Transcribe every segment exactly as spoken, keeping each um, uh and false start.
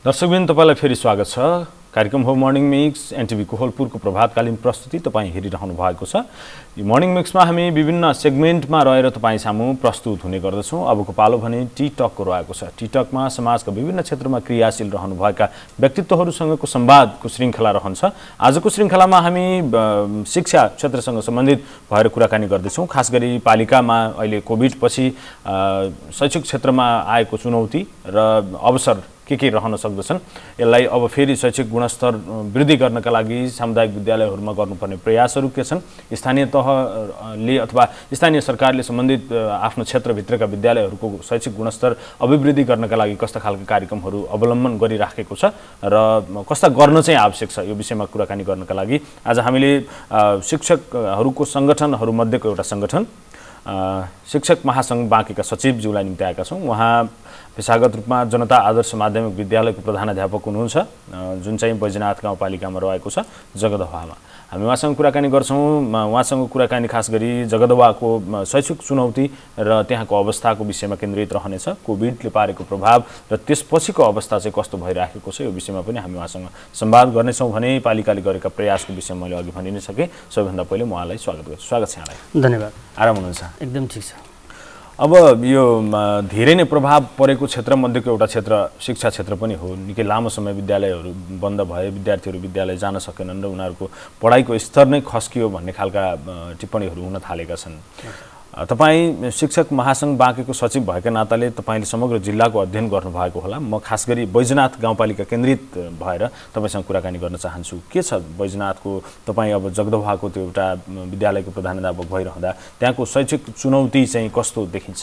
दर्शकबिन तपाईलाई फेरि स्वागत छ। कार्यक्रम हो मर्निङ मिक्स एनटिभी कोहलपुरको प्रभातकालीन प्रस्तुति तपाईँ हेरिरहनु भएको छ। यो मर्निङ मिक्समा हामी विभिन्न सेगमेन्टमा रहेर तपाईँ सामु प्रस्तुत हुने गर्दछौँ। अबको पालो भने टिकटकको रहेको छ। टिकटकमा समाजका विभिन्न क्षेत्रमा क्रियाशील रहनुभएका व्यक्तित्वहरूसँगको संवादको श्रृङ्खला रहन्छ। आजको श्रृङ्खलामा हामी शिक्षा क्षेत्रसँग सम्बन्धित भएर कुराकानी गर्दैछौँ। खास गरी पालिकामा अहिले कोभिड पछि शैक्षिक क्षेत्रमा आएको चुनौती र अवसर के के रहन सक्दछन्, यसलाई अब फेरि शैक्षिक गुणस्तर वृद्धि गर्नका लागि सामुदायिक विद्यालयहरूमा गर्नुपर्ने प्रयासहरू के छन्, स्थानीय तहले अथवा स्थानीय सरकारले सम्बन्धित आफ्नो क्षेत्रभित्रका विद्यालयहरूको शैक्षिक गुणस्तर अभिवृद्धि गर्नका लागि कस्ता खालका कार्यक्रमहरू अवलम्बन गरिराखेको छ र कस्ता गर्न चाहिँ आवश्यक छ, यो विषयमा कुराकानी गर्नका लागि आज हामीले शिक्षकहरूको सङ्गठनहरूमध्येको एउटा सङ्गठन शिक्षक महासङ्घ बाँकेका सचिवज्यूलाई निम्ति आएका छौँ। उहाँ पेशागत रूपमा जनता आदर्श माध्यमिक विद्यालयको प्रधानाध्यापक हुनुहुन्छ, जुन चाहिँ बैजनाथ गाउँपालिकामा रहेको छ जगदवामा। हामी उहाँसँग कुराकानी गर्छौँ। उहाँसँग कुराकानी खास गरी जगदवाको शैक्षिक चुनौती र त्यहाँको अवस्थाको विषयमा केन्द्रित रहनेछ। कोभिडले पारेको प्रभाव र त्यसपछिको अवस्था चाहिँ कस्तो भइराखेको छ, यो विषयमा पनि हामी उहाँसँग संवाद गर्नेछौँ भने पालिकाले गरेका प्रयासको विषयमा मैले अघि भनि नै सकेँ। सबैभन्दा पहिले म उहाँलाई स्वागत गर्छु। स्वागत छ यहाँलाई। धन्यवाद। आराम हुनुहुन्छ? एकदम ठिक छ। अब यो धेरै नै प्रभाव परेको क्षेत्रमध्येको एउटा क्षेत्र शिक्षा क्षेत्र पनि हो। निकै लामो समय विद्यालयहरू बन्द भए, विद्यार्थीहरू विद्यालय जान सकेनन् र उनीहरूको पढाइको स्तर नै खस्कियो भन्ने खालका टिप्पणीहरू हुन थालेका छन्। तपाईँ शिक्षक महासङ्घ बाँकेको सचिव भएका नाताले तपाईँले समग्र जिल्लाको अध्ययन गर्नुभएको होला। म खास गरी बैजनाथ गाउँपालिका केन्द्रित भएर तपाईँसँग कुराकानी गर्न चाहन्छु। के छ बैजनाथको, तपाईँ अब जगदवाको त्यो एउटा विद्यालयको प्रधानाध्यापक भइरहँदा त्यहाँको शैक्षिक चुनौती चाहिँ कस्तो देखिन्छ?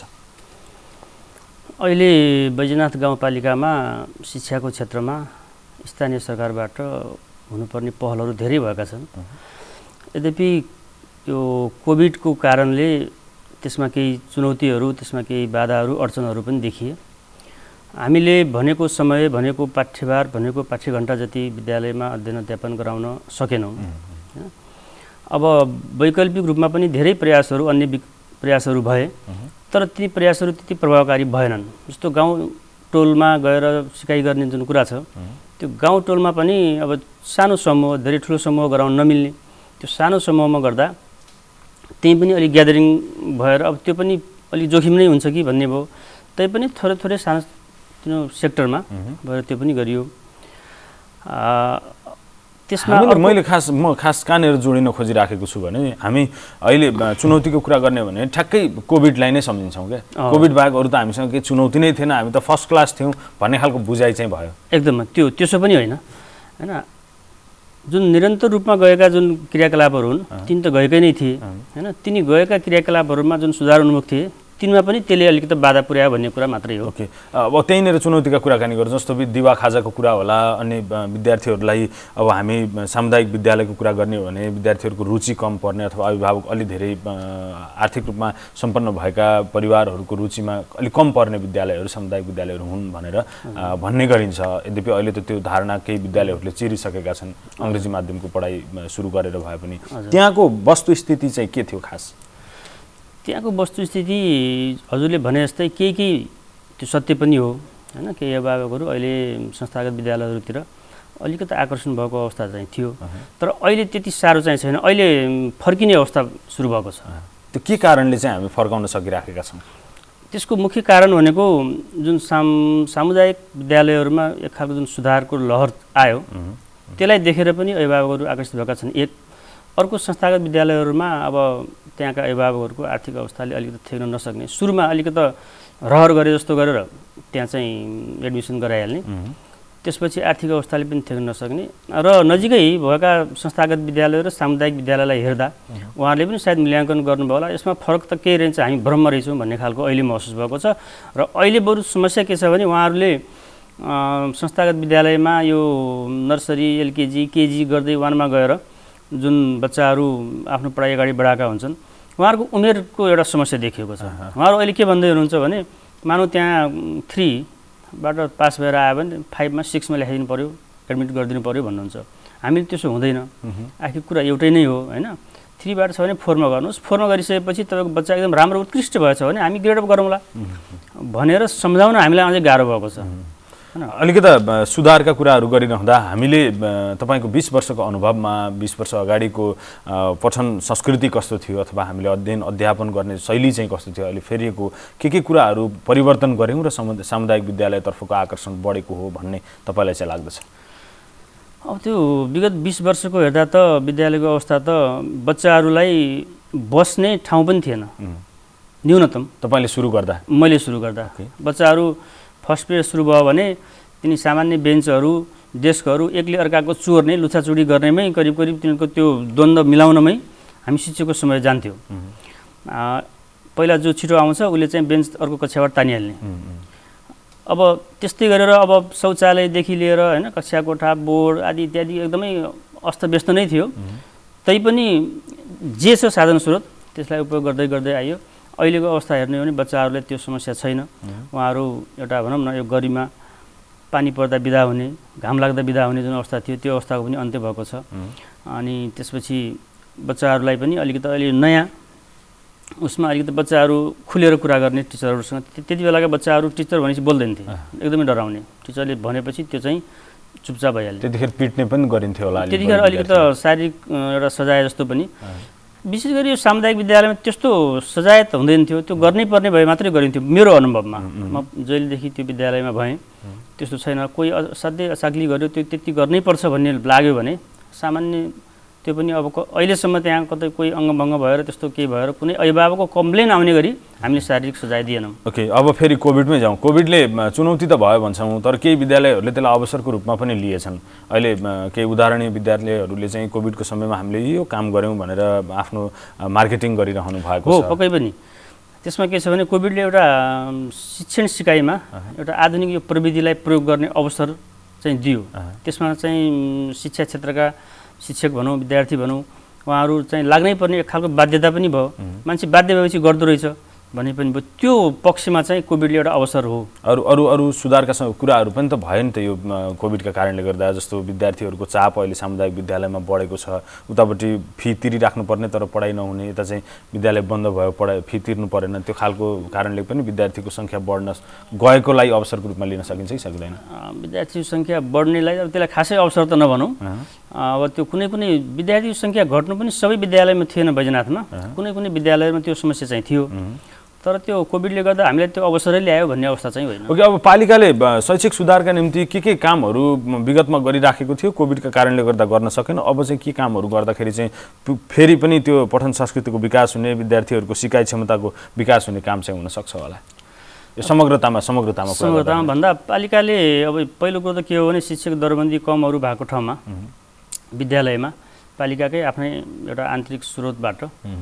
अहिले बैजनाथ गाउँपालिकामा शिक्षाको क्षेत्रमा स्थानीय सरकारबाट हुनुपर्ने पहलहरू धेरै भएका छन्। यद्यपि यो कोभिडको कारणले त्यसमा केही चुनौतीहरू, त्यसमा केही बाधाहरू, अडचनहरू पनि देखिए। हामीले भनेको समय, भनेको पाठ्यभार, भनेको पाठ्यघण्टा जति विद्यालयमा अध्ययन अध्यापन गराउन सकेनौँ। अब वैकल्पिक रूपमा पनि धेरै प्रयासहरू, अन्य प्रयासहरू भए, तर ती प्रयासहरू त्यति प्रभावकारी भएनन्। जस्तो गाउँ टोलमा गएर सिकाइ गर्ने जुन कुरा छ, त्यो गाउँ टोलमा पनि अब सानो समूह, धेरै ठुलो समूह गराउन नमिल्ने, त्यो सानो समूहमा गर्दा त्यही पनि अलिक ग्यादरिङ भएर अब त्यो पनि अलिक जोखिम नै हुन्छ कि भन्ने भयो। तै पनि थोरै थोरै सानो तिनो सेक्टरमा भएर त्यो पनि गरियो। त्यसमा मैले खास म खास कहाँनिर जोडिन खोजिराखेको छु भने हामी अहिले चुनौतीको कुरा गर्ने भने ठ्याक्कै कोभिडलाई नै सम्झिन्छौँ क्या। कोभिड बाहेक अरू त हामीसँग केही चुनौती नै थिएन, हामी त फर्स्ट क्लास थियौँ भन्ने खालको बुझाइ चाहिँ भयो। एकदम त्यो त्यसो पनि होइन होइन। जुन निरन्तर रूपमा गएका जुन क्रियाकलापहरू हुन् तिनी त गएकै नै थिए होइन। तिनी गएका क्रियाकलापहरूमा जुन सुधार उन्मुख थिए तिनमा पनि त्यसले अलिकति बाधा पुर्यायो भन्ने कुरा मात्रै हो। ओके, अब त्यहीँनिर चुनौतीका कुराकानी गर्छौँ। जस्तो दिवा खाजाको कुरा होला, अनि विद्यार्थीहरूलाई अब हामी सामुदायिक विद्यालयको कुरा गर्ने हो भने विद्यार्थीहरूको रुचि कम पर्ने अथवा अभिभावक अलि धेरै आर्थिक रूपमा सम्पन्न भएका परिवारहरूको रुचिमा अलिक कम पर्ने विद्यालयहरू सामुदायिक विद्यालयहरू हुन् भनेर भन्ने गरिन्छ। यद्यपि अहिले त त्यो धारणा केही विद्यालयहरूले चिरिसकेका छन्, अङ्ग्रेजी माध्यमको पढाइ सुरु गरेर भए पनि। त्यहाँको वस्तुस्थिति चाहिँ के थियो खास? त्यहाँको वस्तुस्थिति हजुरले भने जस्तै केही केही त्यो सत्य पनि हो होइन। केही अभिभावकहरू अहिले संस्थागत विद्यालयहरूतिर अलिकति आकर्षण भएको अवस्था चाहिँ थियो, तर अहिले त्यति साह्रो चाहिँ छैन। अहिले फर्किने अवस्था सुरु भएको छ। त्यो के कारणले चाहिँ हामी फर्काउन सकिराखेका छौँ? त्यसको मुख्य कारण भनेको जुन साम सामुदायिक विद्यालयहरूमा एक खालको जुन सुधारको लहर आयो त्यसलाई देखेर पनि अभिभावकहरू आकर्षित भएका छन्। एक अर्को संस्थागत विद्यालयहरूमा अब त्यहाँका अभिभावकहरूको आर्थिक अवस्थाले अलिकति थेग्न नसक्ने, सुरुमा अलिकति रहर गरे जस्तो गरेर त्यहाँ चाहिँ एडमिसन गराइहाल्ने, त्यसपछि आर्थिक अवस्थाले पनि थेग्न नसक्ने र नजिकै भएका संस्थागत विद्यालय र सामुदायिक विद्यालयलाई हेर्दा उहाँहरूले पनि सायद मूल्याङ्कन गर्नुभयो होला, यसमा फरक त केही रहेछ, हामी भ्रममा रहेछौँ भन्ने खालको अहिले महसुस भएको छ। र अहिले बरु समस्या के छ भने उहाँहरूले संस्थागत विद्यालयमा यो नर्सरी, एलकेजी, केजी गर्दै वानमा गएर जुन बच्चाहरू आफ्नो पढाइ अगाडि बढाएका हुन्छन् उहाँहरूको उमेरको एउटा समस्या देखिएको छ। उहाँहरू अहिले के भन्दै हुनुहुन्छ भने मानौँ त्यहाँ थ्रीबाट पास भएर आयो भने फाइभमा सिक्समा ल्याइदिनु पऱ्यो, एडमिट गरिदिनु पऱ्यो भन्नुहुन्छ। हामीले त्यसो हुँदैन, आखिर कुरा एउटै नै हो होइन। थ्रीबाट छ भने फोरमा गर्नुहोस्, फोरमा गरिसकेपछि तपाईँको बच्चा एकदम राम्रो उत्कृष्ट भएछ भने हामी ग्रेड अप गरौँला भनेर सम्झाउन हामीलाई अझै गाह्रो भएको छ। हैन। अलिकता सुधारका कुराहरू गरिरहँदा हामीले तपाईँको बीस वर्षको अनुभवमा बीस वर्ष अगाडिको पठन संस्कृति कस्तो थियो अथवा हामीले अध्ययन अध्यापन गर्ने शैली चाहिँ कस्तो थियो, अहिले फेरिएको के के कुराहरू परिवर्तन गऱ्यौँ र सामुदायिक विद्यालयतर्फको आकर्षण बढेको हो भन्ने तपाईँलाई चाहिँ लाग्दछ? अब त्यो विगत बीस वर्षको हेर्दा त विद्यालयको अवस्था त बच्चाहरूलाई बस्ने ठाउँ पनि थिएन न्यूनतम। तपाईँले सुरु गर्दा? मैले सुरु गर्दा बच्चाहरू फर्स्ट पिरियड सुरु भयो भने तिनी सामान्य बेन्चहरू डेस्कहरू एकले अर्काको चोर्ने लुछाचुडी गर्नेमै करिब करिब तिनीहरूको त्यो द्वन्द्व मिलाउनमै हामी शिक्षकको समय जान्थ्यौँ। पहिला जो छिटो आउँछ उसले चाहिँ बेन्च अर्को कक्षाबाट तानिहाल्ने। अब त्यस्तै गरेर अब शौचालयदेखि लिएर हैन कक्षा कोठा बोर्ड आदि इत्यादि एकदमै अस्तव्यस्त नै थियो। तैपनि जे छ साधन स्रोत त्यसलाई उपयोग गर्दै गर्दै आयो। अहिलेको अवस्था हेर्ने हो भने बच्चाहरूले त्यो समस्या छैन। उहाँहरू एउटा भनौँ न यो गरिमा पानी पर्दा बिदा हुने घाम लाग्दा बिदा हुने जुन अवस्था थियो त्यो अवस्थाको पनि अन्त्य भएको छ। अनि त्यसपछि बच्चाहरूलाई पनि अलिकति अहिले नयाँ उसमा अलिकति बच्चाहरू खुलेर कुरा गर्ने टिचरहरूसँग। त्यति बेलाका बच्चाहरू टिचर भनेपछि बोल्दैन थिए, एकदमै डराउने। टिचरले भनेपछि त्यो चाहिँ चुपचाप भइहाल्यो। त्यतिखेर पिट्ने पनि गरिन्थ्यो होला? त्यतिखेर अलिकति शारीरिक एउटा सजाय जस्तो पनि। विशेष गरी यो सामुदायिक विद्यालयमा त्यस्तो सजाय त हुँदैन थियो, त्यो गर्नै पर्ने भए मात्रै गरिन्थ्यो मेरो अनुभवमा। म जहिलेदेखि त्यो विद्यालयमा भएँ त्यस्तो छैन। कोही असाध्यै असाग्ली गर्यो त्यो त्यति गर्नै पर्छ भन्ने लाग्यो भने सामान्य त्यो पनि अब अहिलेसम्म त्यहाँ कतै कोही अङ्गभङ्ग भएर त्यस्तो केही भएर कुनै अभिभावकको कम्प्लेन आउने गरी हामीले शारीरिक सजाय दिएनौँ। ओके, अब फेरि कोभिडमै जाउँ। कोभिडले चुनौती त भयो भन्छौँ, तर केही विद्यालयहरूले त्यसलाई अवसरको रूपमा पनि लिएछन्। अहिले केही उदाहरणीय विद्यालयहरूले चाहिँ कोभिडको समयमा हामीले यो काम गऱ्यौँ भनेर आफ्नो मार्केटिङ गरिरहनु भएको हो। पक्कै पनि त्यसमा के छ भने कोभिडले एउटा शिक्षण सिकाइमा एउटा आधुनिक यो प्रविधिलाई प्रयोग गर्ने अवसर चाहिँ दियो। त्यसमा चाहिँ शिक्षा क्षेत्रका शिक्षक भनौँ विद्यार्थी भनौँ उहाँहरू चाहिँ लाग्नै पर्ने एक खालको बाध्यता पनि भयो। मान्छे बाध्य भएपछि गर्दो रहेछ भने पनि भयो। त्यो पक्षमा चाहिँ कोभिडले एउटा अवसर हो। अरू अरू अरू सुधारका कुराहरू पनि त भयो नि त यो कोभिडका कारणले गर्दा। जस्तो विद्यार्थीहरूको चाप अहिले सामुदायिक विद्यालयमा बढेको छ। उतापट्टि फी तिरिराख्नुपर्ने तर पढाइ नहुने, यता चाहिँ विद्यालय बन्द भयो पढाइ फी तिर्नु परेन। त्यो खालको कारणले पनि विद्यार्थीको सङ्ख्या बढ्न गएकोलाई अवसरको रूपमा लिन सकिन्छ कि सक्दैन? विद्यार्थीको सङ्ख्या बढ्नेलाई अब त्यसलाई खासै अवसर त नभनौँ। अब त्यो कुनै कुनै विद्यार्थीको सङ्ख्या घट्नु पनि सबै विद्यालयमा थिएन बैजनाथमा। कुनै कुनै विद्यालयमा त्यो समस्या चाहिँ थियो। तर त्यो कोभिडले गर्दा हामीलाई त्यो अवसरै ल्यायो भन्ने अवस्था चाहिँ होइन। ओके, अब पालिकाले शैक्षिक सुधारका निम्ति के के कामहरू विगतमा गरिराखेको थियो, कोभिडका कारणले गर्दा गर्न सकेन। अब चाहिँ के कामहरू गर्दाखेरि चाहिँ फेरि पनि त्यो पठन संस्कृतिको विकास हुने, विद्यार्थीहरूको सिकाइ क्षमताको विकास हुने काम चाहिँ हुन सक्छ होला? यो समग्रतामा समग्रतामा समग्रतामा भन्दा पालिकाले अब पहिलो कुरो त के हो भने शिक्षक दरबन्दी कमहरू भएको ठाउँमा विद्यालयमा पालिकाकै आफ्नै एउटा आन्तरिक स्रोतबाट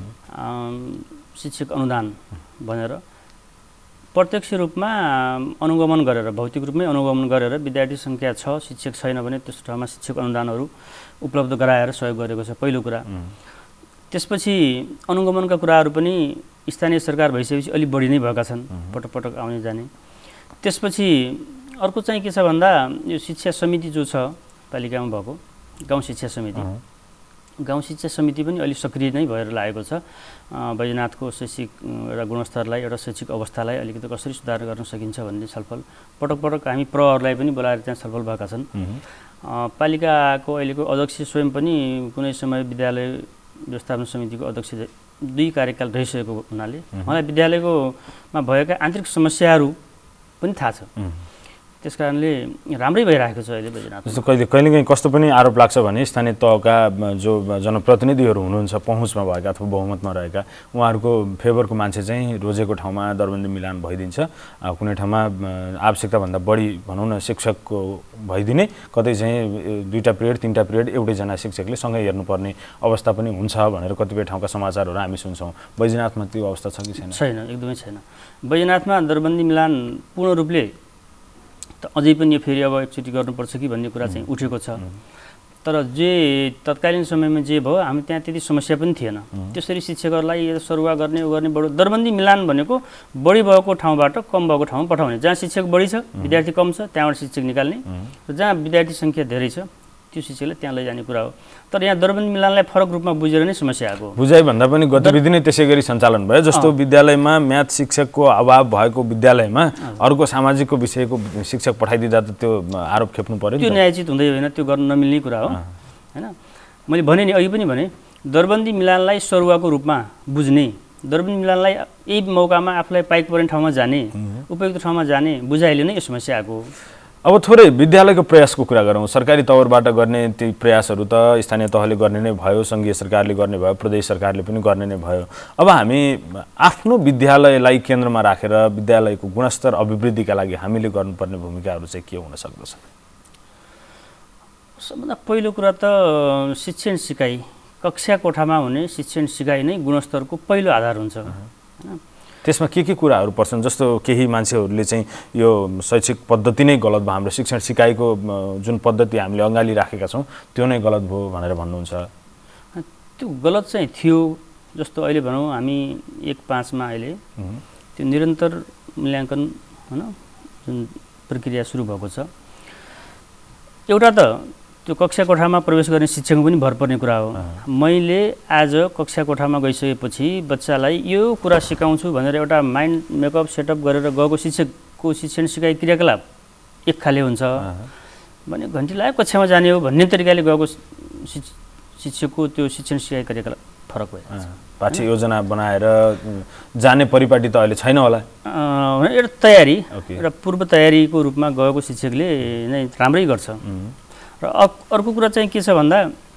शिक्षक अनुदान भनेर प्रत्यक्ष रूपमा अनुगमन गरेर भौतिक रूपमै अनुगमन गरेर विद्यार्थी सङ्ख्या छ शिक्षक छैन भने त्यस्तो ठाउँमा शिक्षक अनुदानहरू उपलब्ध गराएर सहयोग गरेको छ पहिलो कुरा। त्यसपछि अनुगमनका कुराहरू पनि स्थानीय सरकार भइसकेपछि अलिक बढी नै भएका छन्, पटक पटक आउने जाने। त्यसपछि अर्को चाहिँ के छ भन्दा यो शिक्षा समिति जो छ पालिकामा भएको गाउँ शिक्षा समिति, गाउँ शिक्षा समिति पनि अलिक सक्रिय नै भएर लागेको छ। बैजनाथको शैक्षिक एउटा गुणस्तरलाई एउटा शैक्षिक अवस्थालाई अलिकति कसरी सुधार गर्न सकिन्छ भन्ने छलफल पटक पटक हामी प्रहरलाई पनि बोलाएर त्यहाँ छलफल भएका छन्। पालिकाको अहिलेको अध्यक्ष स्वयं पनि कुनै समय विद्यालय व्यवस्थापन समितिको अध्यक्ष दुई कार्यकाल रहिसकेको हुनाले मलाई विद्यालयकोमा भएका आन्तरिक समस्याहरू पनि थाहा छ। त्यस कारणले राम्रै भइरहेको छ अहिले बैजनाथ। जस्तो कहिले कहिलेकाहीँ कस्तो पनि आरोप लाग्छ भने स्थानीय तहका जो जनप्रतिनिधिहरू हुनुहुन्छ पहुँचमा भएका अथवा बहुमतमा रहेका उहाँहरूको फेभरको मान्छे चाहिँ रोजेको ठाउँमा दरबन्दी मिलान भइदिन्छ। कुनै ठाउँमा आवश्यकताभन्दा बढी भनौँ न शिक्षकको भइदिने, कतै चाहिँ दुईवटा पिरियड तिनवटा पिरियड एउटैजना शिक्षकले सँगै हेर्नुपर्ने अवस्था पनि हुन्छ भनेर कतिपय ठाउँका समाचारहरू हामी सुन्छौँ। बैजनाथमा त्यो अवस्था छ कि छैन? छैन, एकदमै छैन। बैजनाथमा दरबन्दी मिलान पूर्ण रूपले त अझै पनि यो फेरि अब एकचोटि गर्नुपर्छ कि भन्ने कुरा चाहिँ उठेको छ। तर जे तत्कालीन समयमा जे भयो हामी त्यहाँ त्यति समस्या पनि थिएन। त्यसरी शिक्षकहरूलाई सरुवा गर्ने उ गर्ने बढो दरबन्दी मिलान भनेको बढी भएको ठाउँबाट कम भएको ठाउँमा पठाउने। जहाँ शिक्षक बढी छ विद्यार्थी कम छ त्यहाँबाट शिक्षक निकाल्ने, र जहाँ विद्यार्थी सङ्ख्या धेरै छ त्यो शिक्षकले त्यहाँ लैजाने कुरा हो। तर यहाँ दरबन्दी मिलानलाई फरक रूपमा बुझेर नै समस्या आएको। बुझाइ भन्दा पनि गतिविधि नै त्यसै गरी सञ्चालन भयो। जस्तो विद्यालयमा म्याथ शिक्षकको अभाव भएको विद्यालयमा अर्को सामाजिकको विषयको शिक्षक पठाइदिँदा त त्यो आरोप खेप्नु पर्यो। त्यो न्यायोचित हुँदै होइन, त्यो गर्न नमिल्ने कुरा हो हैन। मैले भने नि अघि पनि भने दरबन्दी मिलानलाई सरुवाको रूपमा बुझ्ने, दरबन्दी मिलानलाई यही मौकामा आफूलाई पाइक पर्ने ठाउँमा जाने, उपयुक्त ठाउँमा जाने बुझाइले नै यो समस्या आएको। अब थोरै विद्यालयको प्रयासको कुरा गरौँ। सरकारी तौरबाट गर्ने ती प्रयासहरू त स्थानीय तहले गर्ने नै भयो, सङ्घीय सरकारले गर्ने भयो, प्रदेश सरकारले पनि गर्ने नै भयो। अब हामी आफ्नो विद्यालयलाई केन्द्रमा राखेर विद्यालयको गुणस्तर अभिवृद्धिका लागि हामीले गर्नुपर्ने भूमिकाहरू चाहिँ के हुन सक्दछ? सबभन्दा पहिलो कुरा त शिक्षण सिकाइ, कक्षा कोठामा हुने शिक्षण सिकाइ नै गुणस्तरको पहिलो आधार हुन्छ हैन। त्यसमा के के कुराहरू पर्छन्? जस्तो केही मान्छेहरूले चाहिँ यो शैक्षिक पद्धति नै गलत भयो, हाम्रो शिक्षण सिकाइको जुन पद्धति हामीले अँगाली राखेका छौँ त्यो नै गलत भयो भनेर भन्नुहुन्छ। त्यो गलत चाहिँ थियो। जस्तो अहिले भनौँ हामी एक पाँचमा अहिले त्यो निरन्तर मूल्याङ्कन हैन जुन प्रक्रिया सुरु भएको छ, एउटा त त्यो कक्षा कोठामा प्रवेश गर्ने शिक्षकमा पनि भर पर्ने कुरा हो। मैले आज कक्षा कोठामा गइसकेपछि बच्चालाई यो कुरा सिकाउँछु भनेर एउटा माइन्ड मेकअप सेटअप गरेर गएको शिक्षकको शिक्षण सिकाइ क्रियाकलाप एक खाले हुन्छ भने घन्टी लाग्यो कक्षामा जाने हो भन्ने तरिकाले गएको शिक्षकको त्यो शिक्षण सिकाइ क्रियाकलाप फरक भइहाल्छ। पाठ्य योजना बनाएर जाने परिपाटी त अहिले छैन होला। एउटा तयारी, एउटा पूर्व तयारीको रूपमा गएको शिक्षकले नै राम्रै गर्छ। र अर्को कुरा चाहिँ के छ भन्दा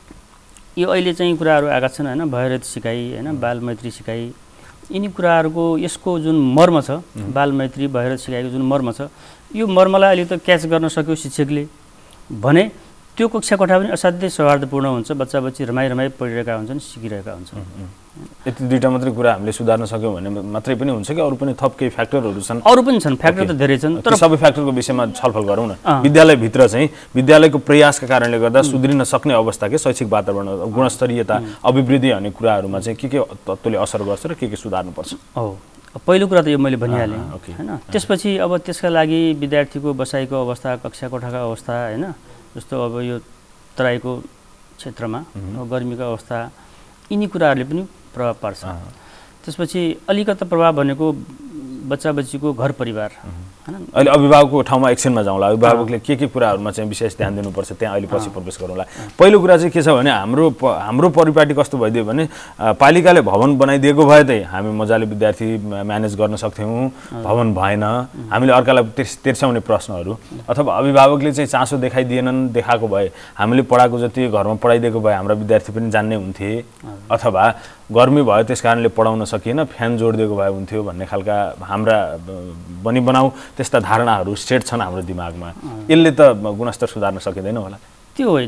यो अहिले चाहिँ कुराहरू आएका छन् हैन, भयरहित सिकाइ हैन, बाल मैत्री सिकाइ, यिनी कुराहरूको यसको जुन मर्म छ, बाल मैत्री भयरहित सिकाइको जुन मर्म छ, यो मर्मलाई अहिले त क्याच गर्न सक्यो शिक्षकले भने त्यो कक्षा कोठा पनि असाध्यै सौहार्दपूर्ण हुन्छ। बच्चा बच्ची रमाइ रमाइ पढिरहेका हुन्छन्, सिकिरहेका हुन्छन्। यति दुईटा मात्रै कुरा हामीले सुधार्न सक्यौँ भने मात्रै पनि हुन्छ कि अरू पनि थप केही फ्याक्टरहरू छन्? अरू पनि छन्, फ्याक्टर त धेरै छन्, तर सबै फ्याक्टरको विषयमा छलफल गरौँ न। विद्यालयभित्र चाहिँ विद्यालयको प्रयासका कारणले गर्दा सुध्रिन सक्ने अवस्था के शैक्षिक वातावरण, गुणस्तरीयता, अभिवृद्धि भन्ने कुराहरूमा चाहिँ के के तत्त्वले असर गर्छ र के के सुधार्नुपर्छ? हो, पहिलो कुरा त यो मैले भनिहालेँ हैन। त्यसपछि अब त्यसका लागि विद्यार्थीको बसाइको अवस्था, कक्षा कोठाको अवस्था हैन, जस्तो अब यो तराईको क्षेत्रमा गर्मीको अवस्था, यिनी कुराहरूले पनि प्रभाव पार्छ। त्यसपछि अलिकति प्रभाव भनेको बच्चा बच्चीको घर परिवार हैन। अहिले अभिभावकको ठाउँमा एकछिनमा जाउँला। अभिभावकले के के कुराहरूमा चाहिँ विशेष ध्यान दिनुपर्छ त्यहाँ अहिले पछि प्रवेश गरौँला। पहिलो कुरा चाहिँ के छ भने हाम्रो हाम्रो परिपाटी कस्तो भइदियो भने पालिकाले भवन बनाइदिएको भए त हामी मजाले विद्यार्थी म्यानेज गर्न सक्थ्यौँ, भवन भएन, हामीले अर्कालाई तिर्साउने प्रश्नहरू, अथवा अभिभावकले चाहिँ चासो देखाइदिएनन्, देखाएको भए हामीले पढाएको जति घरमा पढाइदिएको भए हाम्रा विद्यार्थी पनि जान्ने हुन्थे, अथवा गर्मी भयो त्यस कारणले पढाउन सकिएन, फ्यान जोडिदिएको भए हुन्थ्यो भन्ने खालका हाम्रा बनी बनाऊ त्यस्ता धारणाहरू सेट छन् हाम्रो दिमागमा। यसले त गुणस्तर सुधार्न सकिँदैन होला? त्यो होइन,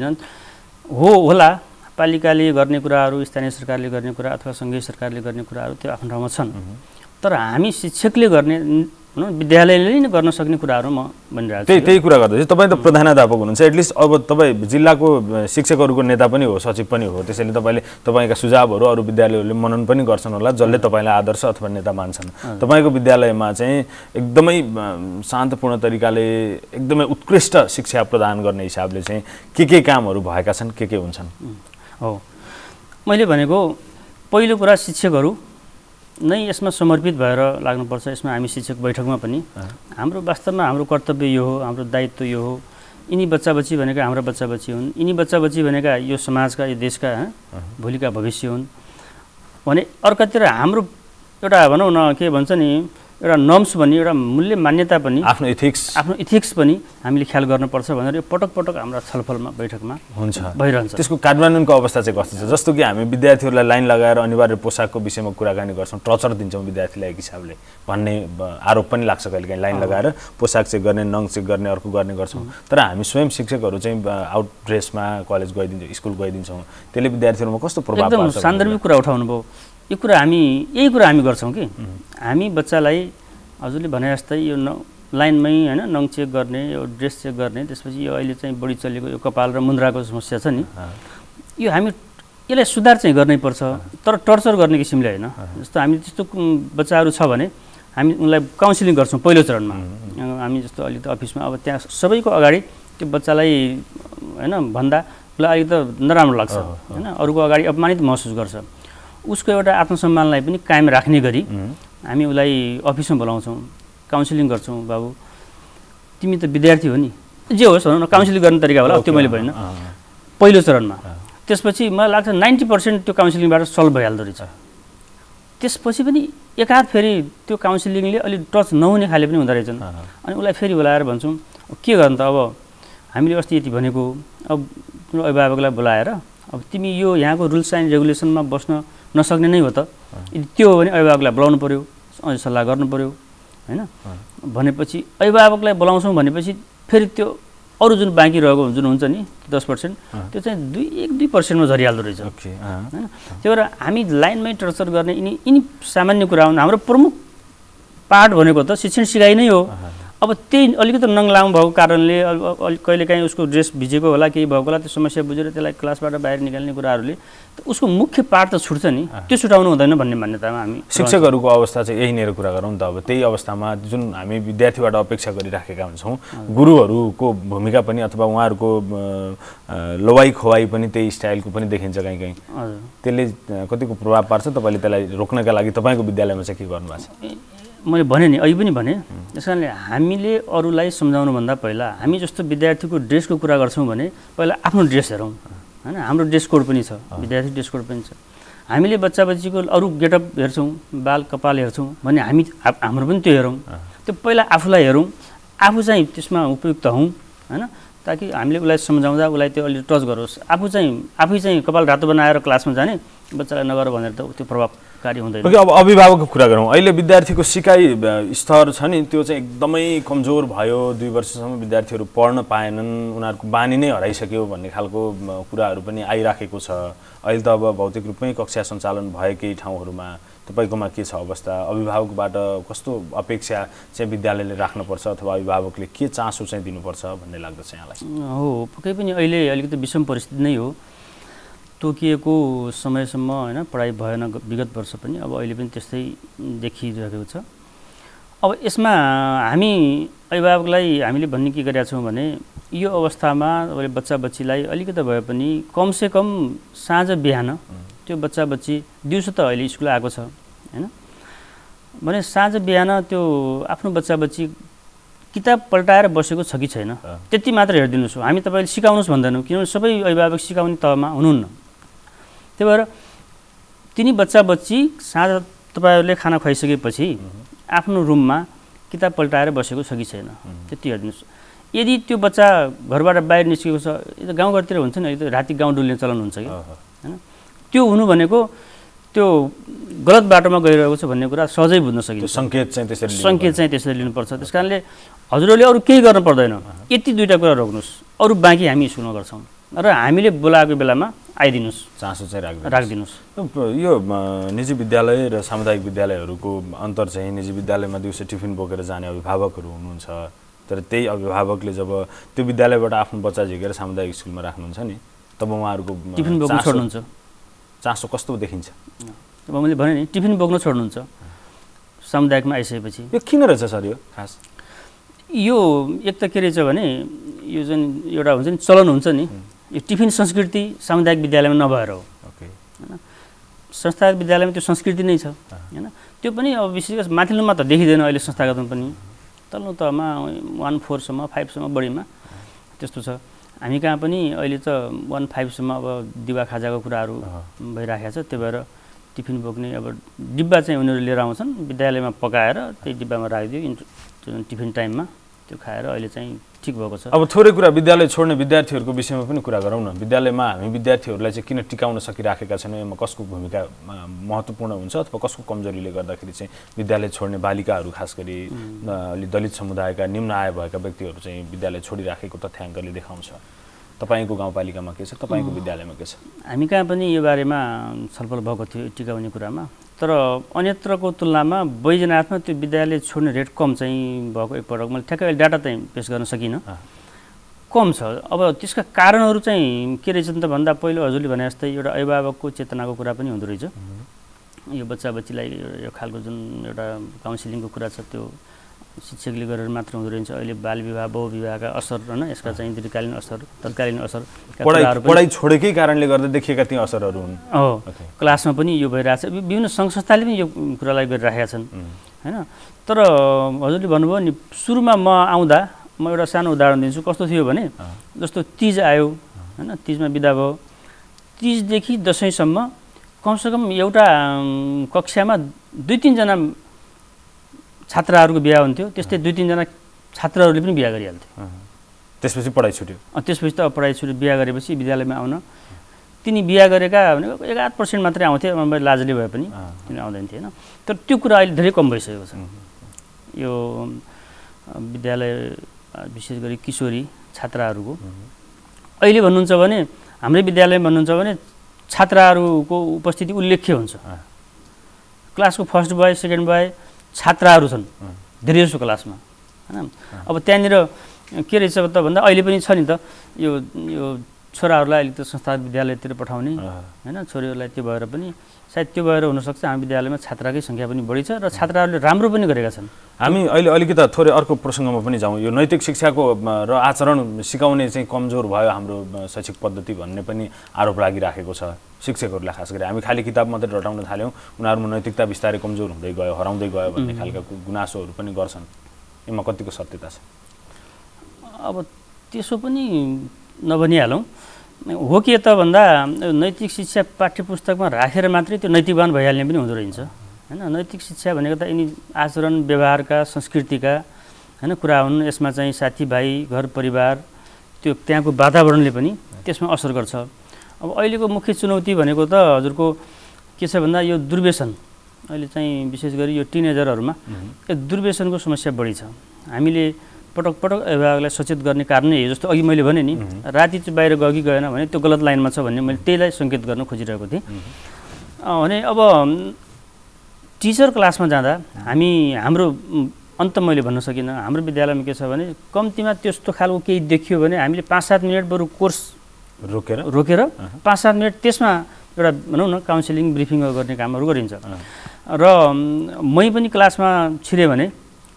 हो होला पालिकाले गर्ने कुराहरू, स्थानीय सरकारले गर्ने कुरा अथवा सङ्घीय सरकारले गर्ने कुराहरू त्यो आफ्नो ठाउँमा छन्। तर हामी शिक्षकले गर्ने विद्यालयले नै गर्न सक्ने कुराहरू म भनिरहेको छु। त्यही त्यही कुरा गर्दैछु। तपाईँ त प्रधानाध्यापक हुनुहुन्छ, एटलिस्ट अब तपाईँ जिल्लाको शिक्षकहरूको नेता पनि हो, सचिव पनि हो, त्यसैले तपाईँले तपाईँका सुझावहरू अरू विद्यालयहरूले मनन पनि गर्छन् होला, जसले तपाईँलाई आदर्श अथवा नेता मान्छन्। तपाईँको विद्यालयमा चाहिँ एकदमै शान्तपूर्ण तरिकाले एकदमै उत्कृष्ट शिक्षा प्रदान गर्ने हिसाबले चाहिँ के के कामहरू भएका छन्, के के हुन्छन्? हो, मैले भनेको पहिलो कुरा शिक्षकहरू नै यसमा समर्पित भएर लाग्नुपर्छ। यसमा हामी शिक्षक बैठकमा पनि हाम्रो वास्तवमा हाम्रो कर्तव्य यो हो, हाम्रो दायित्व यो हो। यिनी बच्चा बच्ची भनेका हाम्रा बच्चा बच्ची हुन्, यिनी बच्चा बच्ची भनेका यो समाजका, यो देशका भोलिका भविष्य हुन् भने अर्कातिर हाम्रो एउटा भनौँ न के भन्छ नि एउटा नर्म्स पनि, एउटा मूल्य मान्यता पनि, आफ्नो इथिक्स आफ्नो इथिक्स पनि हामीले ख्याल गर्नुपर्छ भनेर यो पटक पटक हाम्रा छलफलमा बैठकमा हुन्छ भइरहन्छ। त्यसको कार्यान्वयनको अवस्था चाहिँ कस्तो छ? जस्तो कि हामी विद्यार्थीहरूलाई लाइन लगाएर अनिवार्य पोसाकको विषयमा कुराकानी गर्छौँ, टर्चर दिन्छौँ विद्यार्थीलाई एक हिसाबले भन्ने आरोप पनि लाग्छ कहिलेकाहीँ। लाइन लगाएर पोसाक चेक गर्ने, नङ चेक गर्ने, अर्को गर्ने गर्छौँ। तर हामी स्वयं शिक्षकहरू चाहिँ आउट ड्रेसमा कलेज गइदिन्छौँ, स्कुल गइदिन्छौँ, त्यसले विद्यार्थीहरूमा कस्तो प्रभाव पार्छ? एकदम सान्दर्भिक कुरा उठाउनु भयो। यो कुरा हामी यही कुरा हामी गर्छौँ कि हामी बच्चालाई हजुरले भने जस्तै यो न लाइनमै होइन नङ चेक गर्ने, यो ड्रेस चेक गर्ने, त्यसपछि यो अहिले चाहिँ बढी चलेको यो कपाल र मुन्द्राको समस्या छ नि, यो हामी यसलाई सुधार चाहिँ गर्नैपर्छ। तर टर्चर गर्ने किसिमले होइन। जस्तो हामी त्यस्तो बच्चाहरू छ भने हामी उनलाई काउन्सिलिङ गर्छौँ पहिलो चरणमा। हामी जस्तो अहिले त अफिसमा अब त्यहाँ सबैको अगाडि त्यो बच्चालाई हैन भन्दा उसलाई अलिक त नराम्रो लाग्छ हैन, अरूको अगाडि अपमानित महसुस गर्छ। उसको एउटा आत्मसम्मानलाई पनि कायम राख्ने गरी हामी उसलाई अफिसमा बोलाउँछौँ, काउन्सिलिङ गर्छौँ। बाबु तिमी त विद्यार्थी हो नि, जे होस् भनौँ न, काउन्सिलिङ गर्ने तरिका होला त्यो मैले भनिनँ पहिलो चरणमा। त्यसपछि मलाई लाग्छ नाइन्टी पर्सेन्ट त्यो काउन्सिलिङबाट सल्भ भइहाल्दो रहेछ। त्यसपछि पनि एकाध फेरि त्यो काउन्सिलिङले अलिक टच नहुने खाले पनि हुँदो रहेछन्। अनि उसलाई फेरि बोलाएर भन्छौँ के गर्नु त, अब हामीले अस्ति यति भनेको, अब तिम्रो अभिभावकलाई बोलाएर अब तिमी यो यहाँको रुल्स एन्ड रेगुलेसनमा बस्न नसक्ने नै हो त, यदि त्यो हो भने अभिभावकलाई बोलाउनु पऱ्यो, अझै सल्लाह गर्नु पऱ्यो हैन भनेपछि अभिभावकलाई बोलाउँछौँ भनेपछि फेरि त्यो अरू जुन बाँकी रहेको जुन हुन्छ नि दस पर्सेन्ट त्यो चाहिँ दुई एक दुई पर्सेन्टमा झरिहाल्दो रहेछ हैन। त्यही भएर हामी लाइनमै टर्चर गर्ने यिनी यिनी सामान्य कुरा हुन्। हाम्रो प्रमुख पाठ भनेको त शिक्षण सिकाइ नै हो। अब त्यही अलिकति नङलाम भएको कारणले कहिलेकाहीँ उसको ड्रेस भिजेको होला, केही भएको होला, त्यो समस्या बुझेर त्यसलाई क्लासबाट बाहिर निकाल्ने कुराहरूले उसको मुख्य पाठ त छुट्छ नि, त्यो छुटाउनु हुँदैन भन्ने मान्यतामा हामी शिक्षकहरूको अवस्था चाहिँ यही नेर कुरा गरौँ त। अब त्यही अवस्थामा जुन हामी विद्यार्थीबाट अपेक्षा गरिराखेका हुन्छौँ, गुरुहरूको भूमिका पनि अथवा उहाँहरूको लवाई खुवाई पनि त्यही स्टाइलको पनि देखिन्छ कहीँ कहीँ। त्यसले कतिको प्रभाव पार्छ, तपाईँले त्यसलाई रोक्नका लागि तपाईँको विद्यालयमा चाहिँ के गर्नुभएको छ? मैले भने नि, अहिले पनि भने, त्यस कारणले हामीले अरूलाई सम्झाउनुभन्दा पहिला हामी जस्तो विद्यार्थीको ड्रेसको कुरा गर्छौँ भने पहिला आफ्नो ड्रेस हेरौँ हैन। हाम्रो ड्रेस कोड पनि छ, विद्यार्थी ड्रेस कोड पनि छ। हामीले बच्चा बच्चीको अरू गेटअप हेर्छौँ, बाल कपाल हेर्छौँ भने हामी हाम्रो पनि त्यो हेरौँ। त्यो पहिला आफूलाई हेरौँ, आफू चाहिँ त्यसमा उपयुक्त हौँ हैन, ताकि हामीले उसलाई सम्झाउँदा उसलाई त्यो अलिक टच गरोस्। आफू चाहिँ आफै चाहिँ कपाल रातो बनाएर क्लासमा जाने बच्चालाई नगर भनेर त त्यो प्रभावकारी हुँदैन। अब अभिभावकको कुरा गरौँ, अहिले विद्यार्थीको सिकाइ स्तर छ नि त्यो चाहिँ एकदमै कमजोर भयो। दुई वर्षसम्म विद्यार्थीहरू पढ्न पाएनन्, उनीहरूको बानी नै हराइसक्यो भन्ने खालको कुराहरू पनि आइराखेको छ। अहिले त अब भौतिक रूपमै कक्षा सञ्चालन भए केही ठाउँहरूमा, तपाईँकोमा के छ अवस्था? अभिभावकबाट कस्तो अपेक्षा चाहिँ विद्यालयले राख्नुपर्छ अथवा अभिभावकले के चासो चाहिँ दिनुपर्छ भन्ने लाग्दछ यहाँलाई? हो, पक्कै पनि अहिले अलिकति विषम परिस्थिति नै हो। तोकिएको समयसम्म हैन पढाइ भएन विगत वर्ष पनि, अब अहिले पनि त्यस्तै देखिरहेको छ। अब यसमा हामी अभिभावकलाई हामीले भन्ने के गरेका छौँ भने यो अवस्थामा अहिले बच्चा बच्चीलाई अलिकति भए पनि कमसे कम साँझ बिहान त्यो बच्चा बच्ची, दिउँसो त अहिले स्कुल आएको छ हैन भने साँझ बिहान त्यो आफ्नो बच्चा बच्ची किताब पल्टाएर बसेको छ कि छैन त्यति मात्र हेरिदिनुहोस्। हामी तपाईँले सिकाउनुहोस् भन्दैनौँ, किनभने सबै अभिभावक सिकाउने तहमा हुनुहुन्न। त्यही भएर तिनी बच्चा बच्ची साँझ तपाईँहरूले खाना खुवाइसकेपछि आफ्नो रुममा किताब पल्टाएर बसेको छ कि छैन त्यति हेरिदिनुहोस्। यदि त्यो बच्चा घरबाट बाहिर निस्केको छ, यो त गाउँघरतिर हुन्छ नि, यो त राति गाउँ डुल्ने चलन हुन्छ कि हैन, त्यो हुनु भनेको त्यो गलत बाटोमा गइरहेको छ भन्ने कुरा सहजै बुझ्न सकिन्छ। सङ्केत चाहिँ त्यसरी सङ्केत चाहिँ त्यसरी लिनुपर्छ। त्यस कारणले हजुरहरूले अरू केही गर्न पर्दैन, यति दुईवटा कुरा रोक्नुहोस्, अरू बाँकी हामी स्कुलमा गर्छौँ र हामीले बोलाएको बेलामा आइदिनुहोस्, चासो चाहिँ राख्नु राखिदिनुहोस्। यो निजी विद्यालय र सामुदायिक विद्यालयहरूको अन्तर चाहिँ निजी विद्यालयमा दिउँसो टिफिन बोकेर जाने अभिभावकहरू हुनुहुन्छ, तर त्यही अभिभावकले जब त्यो विद्यालयबाट आफ्नो बच्चा झिकेर सामुदायिक स्कुलमा राख्नुहुन्छ नि तब उहाँहरूको टिफिन बोक्न छोड्नुहुन्छ, चासो कस्तो देखिन्छ? अब मैले भने नि टिफिन बोक्न छोड्नुहुन्छ सामुदायिकमा आइसकेपछि। यो किन रहेछ सर? यो खास यो एक त के रहेछ भने यो जुन एउटा हुन्छ नि चलन हुन्छ नि, यो टिफिन संस्कृति सामुदायिक विद्यालयमा नभएर हो हैन। संस्थागत विद्यालयमा त्यो संस्कृति नै छ हैन। त्यो पनि अब विशेष माथिल्लोमा त देखिँदैन अहिले, संस्थागतमा पनि तल्लो तहमा वान फोरसम्म फाइभसम्म बढीमा त्यस्तो छ। हामी कहाँ पनि अहिले त वान फाइभसम्म अब दिवा खाजाको कुराहरू भइराखेको छ। त्यही भएर टिफिन बोक्ने अब डिब्बा चाहिँ उनीहरू लिएर आउँछन्, विद्यालयमा पकाएर त्यही डिब्बामा राखिदियो टिफिन टाइममा, त्यो खाएर अहिले चाहिँ ठिक भएको छ। अब थोरै कुरा विद्यालय छोड्ने विद्यार्थीहरूको विषयमा पनि कुरा गरौँ न। विद्यालयमा हामी विद्यार्थीहरूलाई चाहिँ किन टिकाउन सकिराखेका छैनौँ? यसमा कसको भूमिका महत्त्वपूर्ण हुन्छ अथवा कसको कमजोरीले गर्दाखेरि चाहिँ विद्यालय छोड्ने बालिकाहरू, खास गरी अलि दलित समुदायका निम्न आय भएका व्यक्तिहरू चाहिँ विद्यालय छोडिराखेको तथ्याङ्कले देखाउँछ? तपाईँको गाउँपालिकामा के छ, तपाईँको विद्यालयमा के छ? हामी कहाँ पनि यो बारेमा छलफल भएको थियो टिकाउने कुरामा, तर अन्यत्रको तुलनामा बैजनाथमा त्यो विद्यालय छोड्ने रेट कम चाहिँ भएको एकपटक मैले ठ्याक्कै अहिले डाटा चाहिँ पेस गर्न सकिनँ, कम छ। अब त्यसका कारणहरू चाहिँ के रहेछन् त भन्दा पहिलो हजुरले भने जस्तै एउटा अभिभावकको चेतनाको कुरा पनि हुँदो रहेछ। यो बच्चा बच्चीलाई यो खालको जुन एउटा काउन्सिलिङको कुरा छ त्यो शिक्षकले गरेर मात्र हुँदो रहेछ। अहिले बाल विवाह बहुविवाहका असर होइन, यसका चाहिँ दीर्घकालीन असर तत्कालीन असर पढाइ छोडेकै कारणले गर्दा देखिएका ती असरहरू हुन्। हो, क्लासमा पनि यो भइरहेछ। विभिन्न सङ्घ संस्थाले पनि यो कुरालाई गरिरहेका छन् होइन। तर हजुरले भन्नुभयो नि सुरुमा म आउँदा म एउटा सानो उदाहरण दिन्छु। कस्तो थियो भने जस्तो तीज आयो होइन, तीजमा बिदा भयो, तीजदेखि दसैँसम्म कमसेकम एउटा कक्षामा दुई तिनजना छात्राहरूको बिहा हुन्थ्यो। त्यस्तै दुई तिनजना छात्राहरूले पनि बिहा गरिहाल्थ्यो। त्यसपछि पढाइ छुट्यो। त्यसपछि त पढाइ छुट्यो। बिहा गरेपछि विद्यालयमा आउन तिनी बिहा गरेका भनेको एघार पर्सेन्ट मात्रै आउँथे, लाजले भए पनि तिनी आउँदैन थिए होइन। तर त्यो कुरा अहिले धेरै कम भइसकेको छ। यो विद्यालय विशेष गरी किशोरी छात्राहरूको अहिले भन्नुहुन्छ भने हाम्रै विद्यालयमा भन्नुहुन्छ भने छात्राहरूको उपस्थिति उल्लेख्य हुन्छ। क्लासको फर्स्ट बोय सेकेन्ड बोय छात्राहरू छन् धेरै जसो क्लासमा होइन। अब त्यहाँनिर के रहेछ त भन्दा अहिले पनि छ नि त यो यो छोराहरूलाई अहिले त संस्था विद्यालयतिर पठाउने होइन, छोरीहरूलाई त्यो भएर पनि सायद त्यो भएर हुनसक्छ हामी विद्यालयमा छात्राकै सङ्ख्या पनि बढी छ र छात्राहरूले राम्रो पनि गरेका छन्। हामी अहिले अलिकति थोरै अर्को प्रसङ्गमा पनि जाउँ। यो नैतिक शिक्षाको र आचरण सिकाउने चाहिँ कमजोर भयो हाम्रो शैक्षिक पद्धति भन्ने पनि आरोप लागिराखेको छ शिक्षकहरूलाई। खास गरी हामी खाली किताब मात्रै रटाउन थाल्यौँ, उनीहरूमा नैतिकता बिस्तारै कमजोर हुँदै गयो, हराउँदै गयो भन्ने खालका गुनासोहरू पनि गर्छन्। यसमा कतिको सत्यता छ? अब त्यसो पनि नभनिहालौँ। हो कि त भन्दा नैतिक शिक्षा पाठ्यपुस्तकमा राखेर मात्रै त्यो नैतिकवान भइहाल्ने पनि हुँदो रहेछ होइन। नैतिक शिक्षा भनेको त यिनी आचरण व्यवहारका संस्कृतिका होइन कुरा हुन्। यसमा चाहिँ साथीभाइ घर परिवार त्यो त्यहाँको वातावरणले पनि त्यसमा असर गर्छ। अब अहिलेको मुख्य चुनौती भनेको त हजुरको के छ भन्दा यो दुर्व्यसन। अहिले चाहिँ विशेष गरी यो टिनेजरहरूमा यो दुर्व्यसनको समस्या बढी छ। हामीले पटक पटक अभिभावकलाई सचेत गर्ने कारण नै जस्तो अघि मैले भने नि राति चाहिँ बाहिर गयो कि गएन भने त्यो गलत लाइनमा छ भन्ने मैले त्यहीलाई सङ्केत गर्न खोजिरहेको थिएँ भने। अब टिचर क्लासमा जाँदा हामी हाम्रो अन्त मैले भन्न सकिनँ। हाम्रो विद्यालयमा के छ भने कम्तीमा त्यस्तो खालको केही देखियो भने हामीले पाँच सात मिनट बरु कोर्स रोकेर रोकेर पाँच सात मिनट त्यसमा एउटा भनौँ न काउन्सिलिङ ब्रिफिङ गर्ने कामहरू गरिन्छ। र मै पनि क्लासमा छिरेँ भने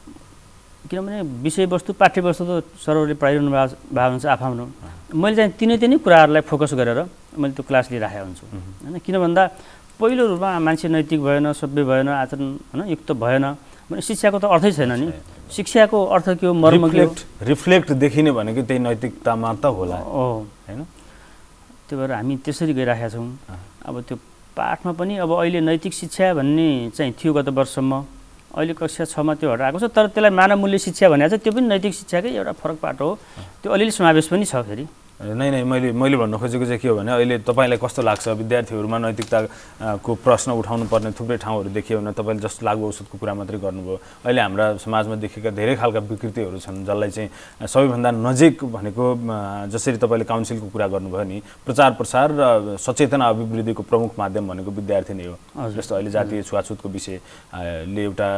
किनभने विषयवस्तु पाठ्यवस्तु त सरहरूले पढाइरहनु भएको हुन्छ आफ्नो, मैले चाहिँ तिनै तिनै कुराहरूलाई फोकस गरेर मैले त्यो क्लास लिइराखेको हुन्छु होइन। किन भन्दा पहिलो रूपमा मान्छे नैतिक भएन, सभ्य भएन, आचरण होइन युक्त भएन भने शिक्षाको त अर्थै छैन नि। शिक्षाको अर्थ के हो? मर्म के हो? रिफ्लेक्ट देखिने भनेको त्यही नैतिकतामा त होला हो होइन। त्यो भएर हामी त्यसरी गइराखेका छौँ। अब त्यो पाठमा पनि अब अहिले नैतिक शिक्षा भन्ने चाहिँ थियो गत वर्षसम्म, अहिले कक्षा छमा त्यो हटाएको छ। तर त्यसलाई मानव मूल्य शिक्षा भनेको चाहिँ त्यो पनि नैतिक शिक्षाकै एउटा फरक पाटो हो। त्यो अलिअलि समावेश पनि छ फेरि। नै नै मैले मैले भन्न खोजेको चाहिँ के हो भने अहिले तपाईँलाई कस्तो लाग्छ विद्यार्थीहरूमा नैतिकताको प्रश्न उठाउनु पर्ने थुप्रै ठाउँहरू देखियो भने तपाईँले जस्तो लागु औषधको कुरा मात्रै गर्नुभयो। अहिले हाम्रा समाजमा देखेका धेरै खालका विकृतिहरू छन् जसलाई चाहिँ सबैभन्दा नजिक भनेको जसरी तपाईँले काउन्सिलको कुरा गर्नुभयो नि, प्रचार प्रसार र सचेतना अभिवृद्धिको प्रमुख माध्यम भनेको विद्यार्थी नै हो। जस्तो अहिले जातीय छुवाछुतको विषयले एउटा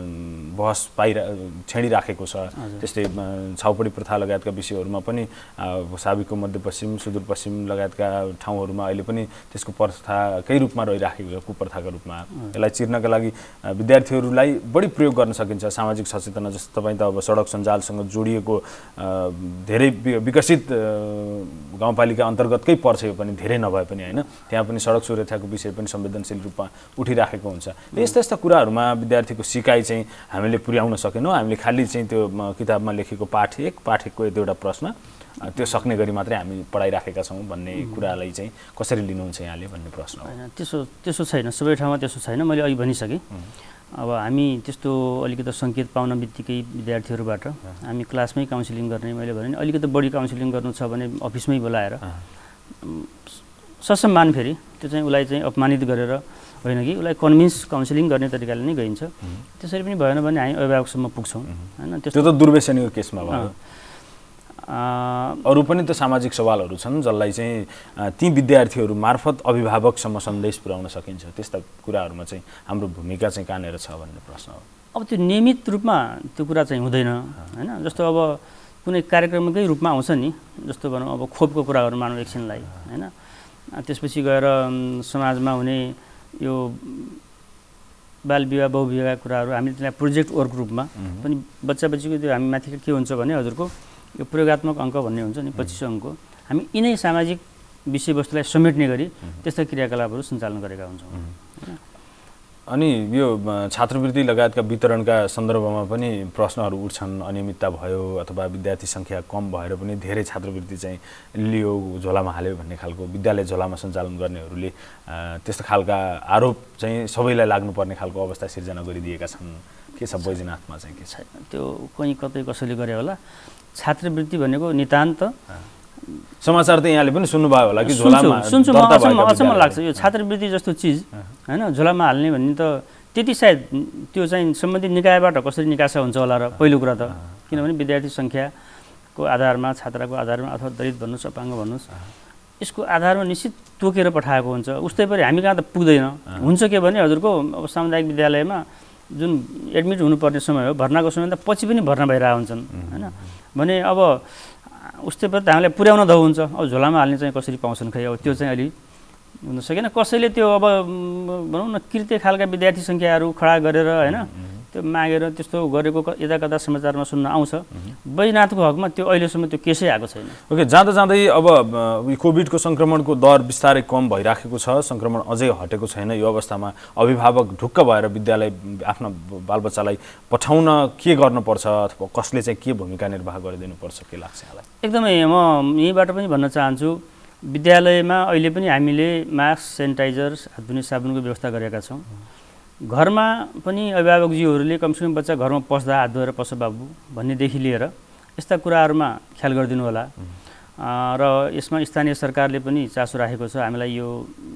बहस पाइरा छेडिराखेको छ। त्यस्तै छाउपडी प्रथा लगायतका विषयहरूमा पनि साबिक मध्यपश्चिम सुदूरपश्चिम लगायतका ठाउँहरूमा अहिले पनि त्यसको प्रथाकै रूपमा रहिराखेको छ, कुप्रथाका रूपमा। यसलाई चिर्नका लागि विद्यार्थीहरूलाई बढी प्रयोग गर्न सकिन्छ। सामाजिक सचेतना जस्तो तपाईँ त अब सडक सञ्जालसँग जोडिएको धेरै विकसित गाउँपालिका अन्तर्गतकै पर्छ, यो पनि धेरै नभए पनि होइन। त्यहाँ पनि सडक सुरक्षाको विषय पनि संवेदनशील रूपमा उठिराखेको हुन्छ। यस्ता यस्ता कुराहरूमा विद्यार्थीको सिकाइ चाहिँ हामीले पुर्याउन सकेनौँ। हामीले खालि चाहिँ त्यो किताबमा लेखेको पाठ एक पाठ एकको यति एउटा प्रश्न त्यो सक्ने गरी मात्रै हामी पढाइराखेका छौँ भन्ने कुरालाई चाहिँ कसरी लिनुहुन्छ यहाँले भन्ने प्रश्न हो। होइन त्यसो त्यसो छैन, सबै ठाउँमा त्यसो छैन। मैले अघि भनिसकेँ। अब हामी त्यस्तो अलिकति सङ्केत पाउन बित्तिकै विद्यार्थीहरूबाट हामी क्लासमै काउन्सिलिङ गर्ने, मैले भने अलिकति बढी काउन्सिलिङ गर्नु छ भने अफिसमै बोलाएर ससम्मान फेरि त्यो चाहिँ उसलाई चाहिँ अपमानित गरेर होइन कि उसलाई कन्भिन्स काउन्सिलिङ गर्ने तरिकाले नै गइन्छ। त्यसरी पनि भएन भने हामी अभिभावकसम्म पुग्छौँ होइन। त्यो त दुर्व्यसनीको केसमा भयो। अरू पनि त सामाजिक सवालहरू छन् जसलाई चाहिँ ती विद्यार्थीहरू मार्फत अभिभावकसम्म सन्देश पुर्याउन सकिन्छ। त्यस्ता कुराहरूमा चाहिँ हाम्रो भूमिका चाहिँ कहाँनिर छ भन्ने प्रश्न हो। अब त्यो नियमित रूपमा त्यो कुरा चाहिँ हुँदैन होइन। जस्तो अब कुनै कार्यक्रमकै रूपमा आउँछ नि, जस्तो भनौँ अब खोपको कुरा गर्नु मानौँ एकछिनलाई होइन। त्यसपछि गएर समाजमा हुने यो बाल विवाह बहुविवाहका कुराहरू हामीले त्यसलाई प्रोजेक्ट वर्क रूपमा पनि बच्चा बच्चीको त्यो हामी माथि के हुन्छ भने हजुरको यो प्रयोगात्मक अङ्क भन्ने हुन्छ नि पच्चिस अङ्कको हामी यिनै सामाजिक विषयवस्तुलाई समेट्ने गरी त्यस्ता क्रियाकलापहरू सञ्चालन गरेका हुन्छौँ। अनि यो छात्रवृत्ति लगायतका वितरणका सन्दर्भमा पनि प्रश्नहरू उठ्छन्, अनियमितता भयो अथवा विद्यार्थी सङ्ख्या कम भएर पनि धेरै छात्रवृत्ति चाहिँ लियो झोलामा हाल्यो भन्ने खालको विद्यालय झोलामा सञ्चालन गर्नेहरूले त्यस्तो खालका आरोप चाहिँ सबैलाई लाग्नुपर्ने खालको अवस्था सिर्जना गरिदिएका छन्। के छ बैजनाथमा चाहिँ के छ त्यो कहीँ कतै कसैले गरे होला। छात्रवृत्ति भनेको नितान्त समाचार त यहाँले पनि सुन्नुभयो होला कि झोलामा सुन्छु म अचम्म लाग्छ यो छात्रवृत्ति जस्तो चिज हैन झोलामा हाल्ने भन्ने त त्यति सायद त्यो चाहिँ सम्बन्धित निकायबाट कसरी निकासा हुन्छ होला र पहिलो कुरा त किनभने विद्यार्थी सङ्ख्याको आधारमा छात्राको आधारमा अथवा दलित भन्नुहोस् अपाङ्ग भन्नुहोस् यसको आधारमा निश्चित तोकेर पठाएको हुन्छ। उस्तै परि हामी कहाँ त पुग्दैन। हुन्छ के भने हजुरको अब सामुदायिक विद्यालयमा जुन एडमिट हुनुपर्ने समय हो भर्नाको समय त पछि पनि भर्ना भइरहेको हुन्छन् हैन भने अब उस्तै परि त हामीलाई पुर्याउन दौ हुन्छ। अब झोलामा हाल्ने चाहिँ कसरी पाउँछन् खै अब त्यो चाहिँ अलि हुन सकेन। कसैले त्यो अब भनौँ न कृत्य खालका विद्यार्थी सङ्ख्याहरू खडा गरेर होइन त्यो मागेर त्यस्तो गरेको यता कता समाचारमा सुन्न आउँछ। बैजनाथको हकमा त्यो अहिलेसम्म त्यो केसै आएको छैन। ओके, जाँदा जाँदै अब कोभिडको सङ्क्रमणको दर बिस्तारै कम भइराखेको छ, सङ्क्रमण अझै हटेको छैन। यो अवस्थामा अभिभावक ढुक्क भएर विद्यालय आफ्ना बालबच्चालाई पठाउन के गर्नुपर्छ अथवा कसले चाहिँ के भूमिका निर्वाह गरिदिनुपर्छ के लाग्छ यहाँलाई? एकदमै म यहीँबाट पनि भन्न चाहन्छु विद्यालयमा अहिले पनि हामीले मास्क सेनिटाइजर हात धुने साबुनको व्यवस्था गरेका छौँ। घरमा पनि अभिभावकज्यूहरूले कमसेकम बच्चा घरमा पस्दा हात धोएर पस बाबु भन्नेदेखि लिएर यस्ता कुराहरूमा ख्याल गरिदिनु होला। र यसमा स्थानीय सरकारले पनि चासो राखेको छ हामीलाई यो